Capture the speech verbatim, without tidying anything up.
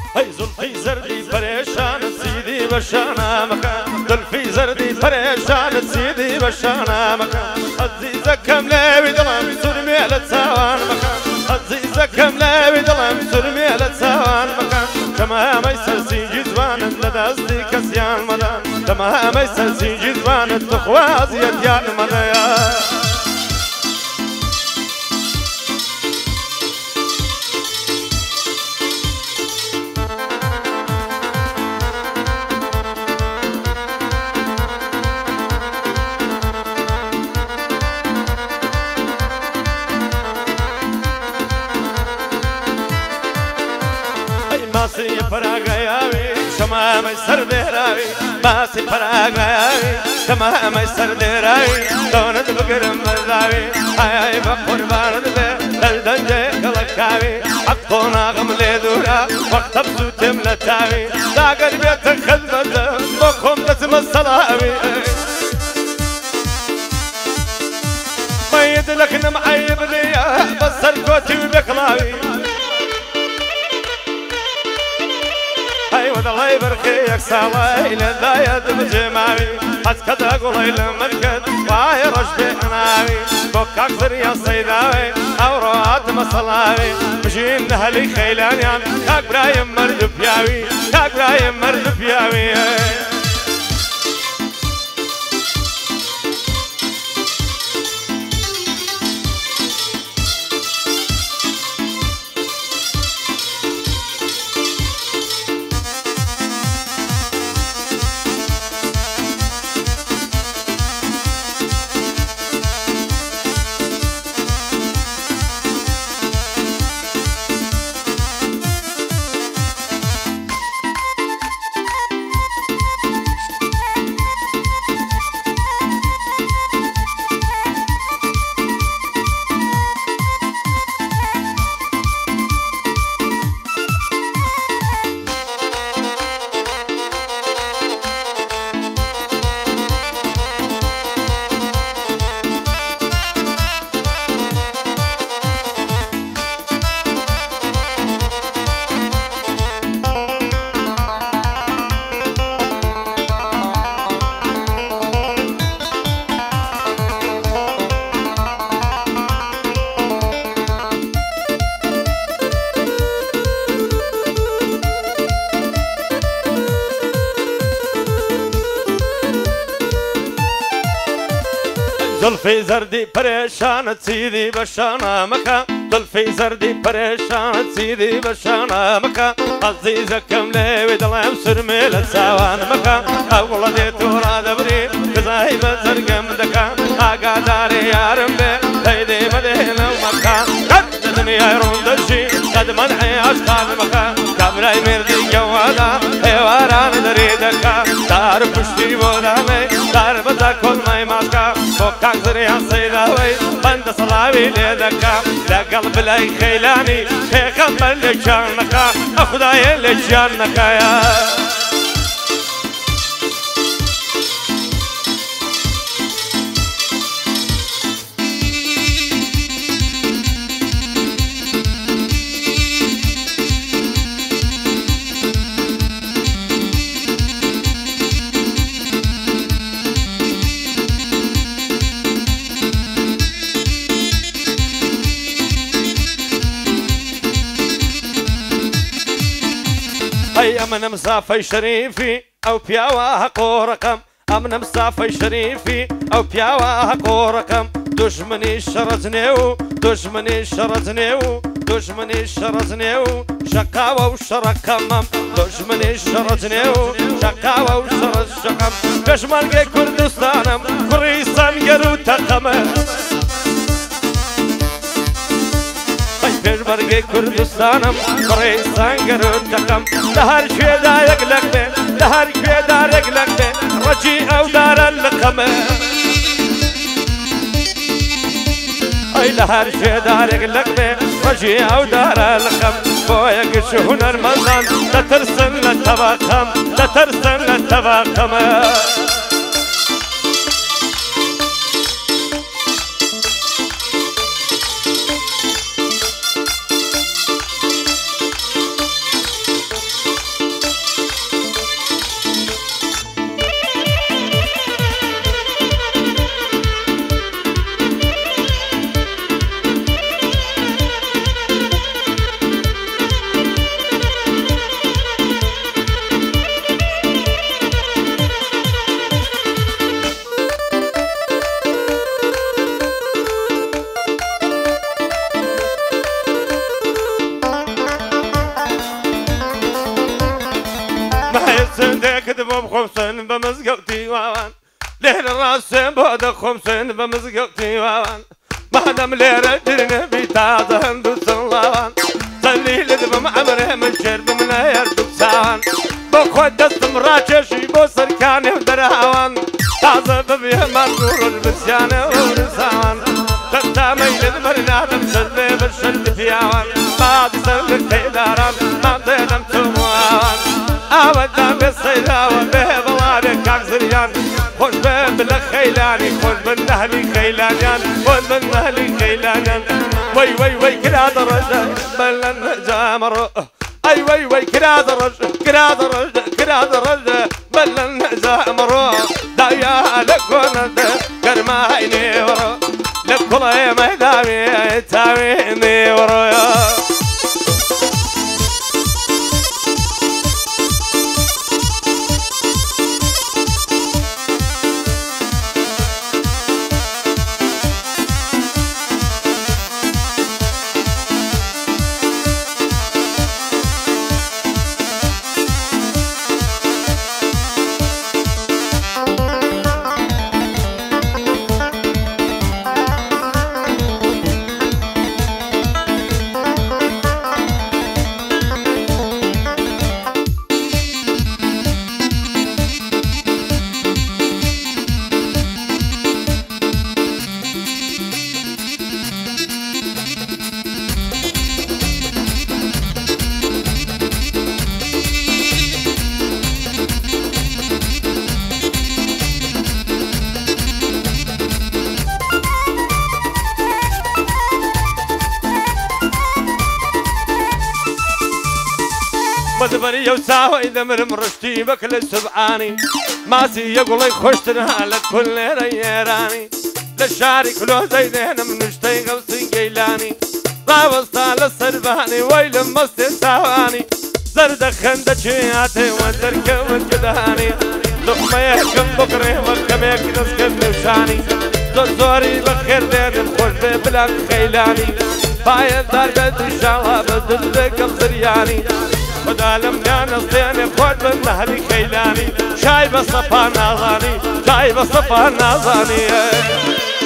هي زلفي زردي بريشان سيدي بشانا مكان زلفي زردي بريشان سيدي بشانا مكان عزيزة كاملة بدلم سرمي لتساوان مكان عزيزة كاملة بدلم سرمي لتساوان مكان كما ما يسلسي جزوان لدازدي كسيان مدان كما ما يسلسي جزوان التخواز يديان مدان ماسي فراغاوي شما ما يسر دراوي ماسي فراغاوي شما ما يسر دراوي دونت بقرم مرداوي هاي هاي بقربان دبي الدنجي كلكاوي حقونا غملي دورا وقت بسوت ملتاوي داقر بيتك خدمة بكم تسم الصلاوي ما يدلك نمعيب ليا بصر كوتي وبكلاوي هاي والله يبركيك سالاي للدايد بجماوي حسكت اقولي لمركد واي رشبي حناوي بوك اكثر يا صيداوي او روات مصلاوي مشين نهلي خيلانيان كاك برايم مرد بياوي كاك برايم مرد بياوي زلفي زردي پریشان سيدي بشانا مكان زلفي زردي پریشان سيدي بشانا مكان عزيزة كملة ودلم سرمي لساوان مكان أول دي تورا دبري كزاي بزرقم دكان آقا داري يارم بي هيدي مدينة مكان قد الدنيا يرون دشي قد منحي أشقال مكان كابراي مردي جوادا هيواران دريدكا دار پشتي بودامي دار بدا كل ماي ماسكا بوكاك زريا صيداوي بند صلاوي ليدكا لقلب لاي خيلاني هيخمر لجانكا أخداي لجانكا يا هي أمن مسافي شريفي أو بياوها قورقم أمن مسافي شريفي أو بياوها قورقم دشمني شرزنيو دشمني شرزنيو دشمني شرزنيو شقاوة وشركمم دشمني شرزنيو شقاوة وشرز شقم بشمالقي كردستانم كريسان قرو تقمم برقي كردستانم كريسان قرو تقم لهر شوي دا يقلق بي لهر شوي دا يقلق بي رجي او دار اللقمة اي لهر شوي دا يقلق بي رجي او دار اللقم بويك شهون المنان لا ترسن للتباقم لا ترسن للتباقم ليل راسم بود خمسين بمزقتي وان بعدم ليرة درنا بيتاض هندو سلوان صلي لذب معمره من شرب من يردو ساوان بخود دستم راجشي بوسر كاني ودرهوان تعزب بيه منظور البسيانة ورساوان تبتا ميلد مرنادم سلبي بالشد فياوان بعد سلك تيداران ما دينم تموان أبدا بالسيداوة بيه بوارك عكزريان خوش بيه بالخيلاني خوش بالنهلي خيلانيان خوش بالنهلي خيلانيان وي وي وي كرا درجة بلن جامر أي وي وي كرا درجة كرا درجة كرا درجة بلن جامر دايا لكون كرمايني ورا لكل ما دامي تاميني ورا مدبري يوساوي إذا مرم رشتي بكل سبعاني ماسي يقول خوشتنا لكل ريراني للشاري كله زيدين من نشتي غوصي قيلاني راوستا للسرباني ويل مستي ساواني زرد خندشياتي ودرك والجداني لقمة يحكم بكري وركم يكنس كنوشاني زور زوري بخير دين خوش ببلاك خيلاني بايد دار بدر شاوها بدر قبضرياني خدا لم نستيني خود من نهلي خيلاني شاي بصفا نازاني شاي بصفا نازاني